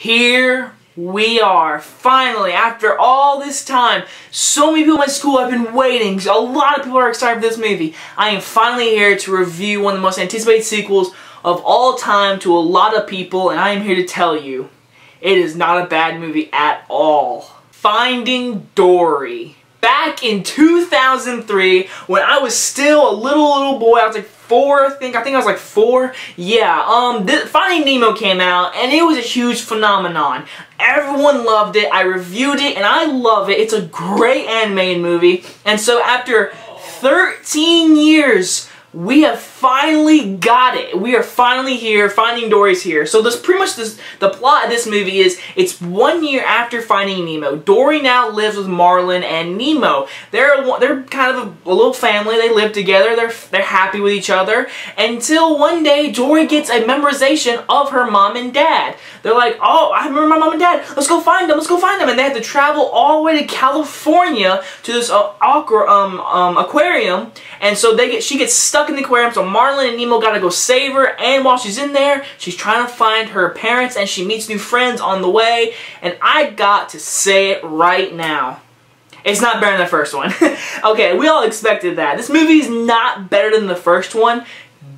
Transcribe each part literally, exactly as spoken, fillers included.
Here we are, finally, after all this time. So many people in my school have been waiting. A lot of people are excited for this movie. I am finally here to review one of the most anticipated sequels of all time to a lot of people, and I am here to tell you, it is not a bad movie at all. Finding Dory. Back in two thousand three, when I was still a little, little boy, I was like four, I think. I think I was like four. Yeah, um, Finding Nemo came out, and it was a huge phenomenon. Everyone loved it. I reviewed it, and I love it. It's a great animated movie. And so after thirteen years, we have finally got it. We are finally here. Finding Dory's here. So this pretty much this, the plot of this movie is it's one year after Finding Nemo. Dory now lives with Marlin and Nemo. They're they're kind of a, a little family. They live together. They're they're happy with each other until one day Dory gets a memorization of her mom and dad. They're like, oh, I remember my mom and dad. Let's go find them. Let's go find them. And they have to travel all the way to California to this uh, aqua, um, um, aquarium. And so they get she gets stuck in the aquarium. So Marlin and Nemo gotta go save her. And while she's in there, she's trying to find her parents, and she meets new friends on the way. And I got to say it right now. It's not better than the first one. Okay, we all expected that. This movie is not better than the first one,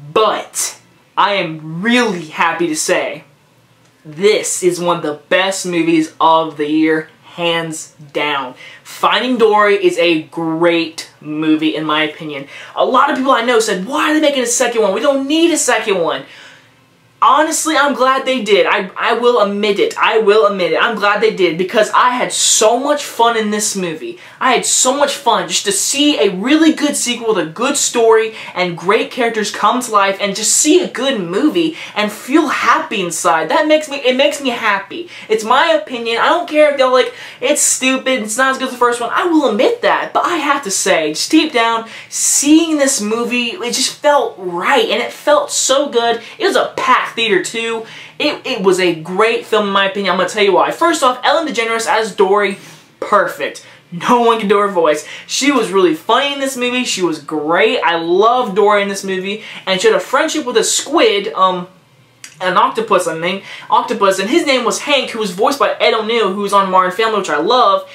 but I am really happy to say this is one of the best movies of the year, hands down. Finding Dory is a great movie in my opinion. A lot of people I know said, why are they making a second one? We don't need a second one. Honestly, I'm glad they did. I, I will admit it. I will admit it. I'm glad they did because I had so much fun in this movie. I had so much fun just to see a really good sequel with a good story and great characters come to life and just see a good movie and feel happy inside. That makes me, it makes me happy. It's my opinion. I don't care if they're like, it's stupid, it's not as good as the first one. I will admit that, but I have to say, just deep down, seeing this movie, it just felt right and it felt so good. It was a packed theater too. It, it was a great film in my opinion. I'm going to tell you why. First off, Ellen DeGeneres as Dory, perfect. No one can do her voice. She was really funny in this movie. She was great. I love Dory in this movie. And she had a friendship with a squid, um, an octopus, I think. Octopus, and his name was Hank, who was voiced by Ed O'Neill, who was on Modern Family, which I love.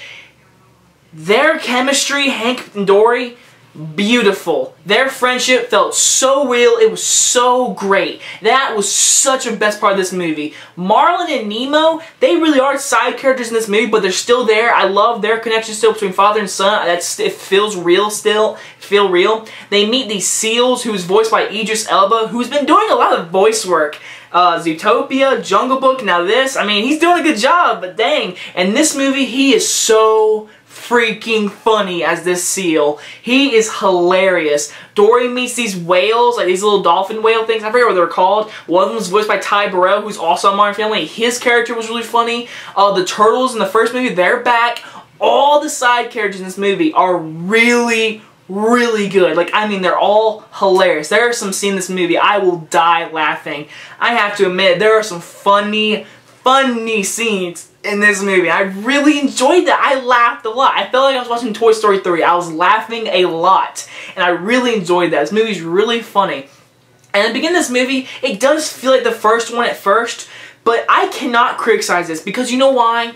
Their chemistry, Hank and Dory, beautiful. Their friendship felt so real. It was so great. That was such a best part of this movie. Marlin and Nemo, they really are side characters in this movie, but they're still there. I love their connection still between father and son. That's, it feels real still. Feel real. They meet these seals, who's voiced by Idris Elba, who's been doing a lot of voice work. Uh, Zootopia, Jungle Book, now this. I mean, he's doing a good job, but dang. In this movie, he is so freaking funny as this seal. He is hilarious. Dory meets these whales, like these little dolphin whale things. I forget what they're called. One of them was voiced by Ty Burrell, who's also on Modern Family. His character was really funny. Uh, the turtles in the first movie, they're back. All the side characters in this movie are really, really good. Like, I mean, they're all hilarious. There are some scenes in this movie I will die laughing. I have to admit, there are some funny, funny scenes in this movie. I really enjoyed that. I laughed a lot. I felt like I was watching Toy Story three. I was laughing a lot. And I really enjoyed that. This movie's really funny. And at the beginning of this movie, it does feel like the first one at first, but I cannot criticize this because you know why?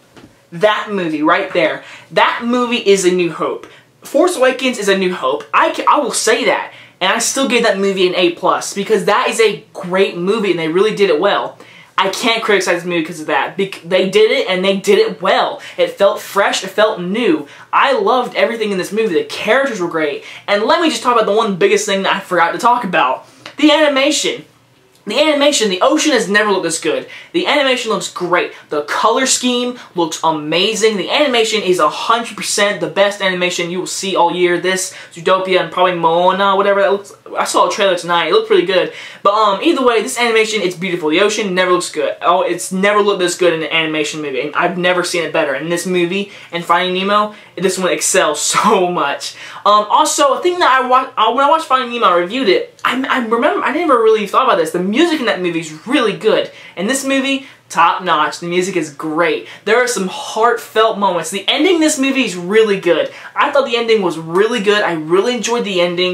That movie right there. That movie is A New Hope. Force Awakens is A New Hope. I, can, I will say that. And I still give that movie an A plus because that is a great movie and they really did it well. I can't criticize this movie because of that. Bec they did it, and they did it well. It felt fresh. It felt new. I loved everything in this movie. The characters were great. And let me just talk about the one biggest thing that I forgot to talk about. The animation. The animation, the ocean has never looked this good. The animation looks great. The color scheme looks amazing. The animation is one hundred percent the best animation you will see all year. This, Zootopia, and probably Moana, whatever that looks. I saw a trailer tonight. It looked pretty good. But um, either way, this animation, it's beautiful. The ocean never looks good. Oh, it's never looked this good in an animation movie. And I've never seen it better. In this movie, and Finding Nemo, this one excels so much. Um, also, a thing that I watched, uh, when I watched Finding Nemo, I reviewed it. I, I remember, I never really thought about this. The music in that movie is really good. In this movie, top notch. The music is great. There are some heartfelt moments. The ending in this movie is really good. I thought the ending was really good. I really enjoyed the ending.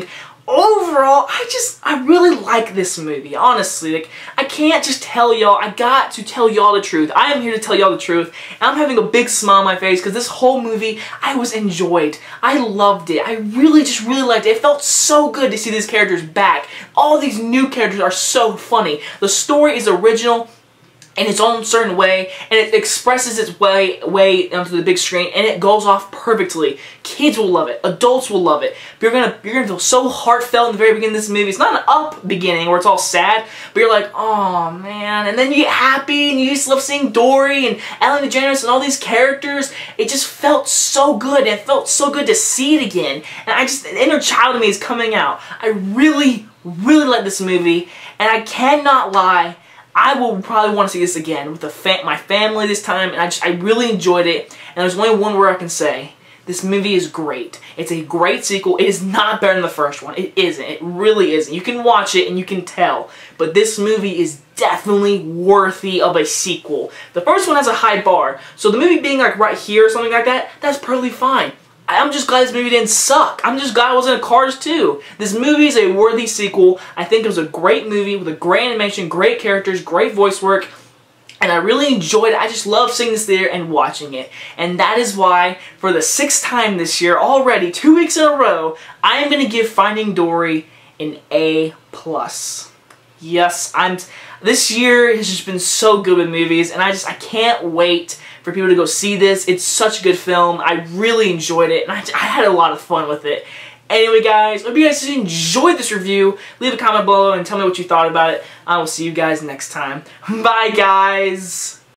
overall, I just, I really like this movie, honestly. Like, I can't just tell y'all, I got to tell y'all the truth. I am here to tell y'all the truth, and I'm having a big smile on my face because this whole movie, I was enjoyed. I loved it. I really, just really liked it. It felt so good to see these characters back. All these new characters are so funny. The story is original in its own certain way, and it expresses its way way onto the big screen, and it goes off perfectly. Kids will love it. Adults will love it. You're gonna you're gonna feel so heartfelt in the very beginning of this movie. It's not an up beginning where it's all sad, but you're like, oh man, and then you get happy, and you just love seeing Dory and Ellen DeGeneres and all these characters. It just felt so good, and it felt so good to see it again. And I just, the inner child in me is coming out. I really, really like this movie, and I cannot lie, I will probably want to see this again with the fa my family this time, and I just I really enjoyed it. And there's only one word I can say: this movie is great. It's a great sequel. It is not better than the first one. It isn't. It really isn't. You can watch it and you can tell, but this movie is definitely worthy of a sequel. The first one has a high bar, so the movie being like right here or something like that, that's perfectly fine. I'm just glad this movie didn't suck. I'm just glad it wasn't a Cars two. This movie is a worthy sequel. I think it was a great movie with a great animation, great characters, great voice work, and I really enjoyed it. I just love seeing this theater and watching it. And that is why, for the sixth time this year already, two weeks in a row, I am going to give Finding Dory an A plus. Yes, I'm. This year has just been so good with movies, and I just I can't wait for people to go see this. It's such a good film. I really enjoyed it, and I, I had a lot of fun with it. Anyway, guys, hope you guys enjoyed this review. Leave a comment below and tell me what you thought about it. I will see you guys next time. Bye, guys.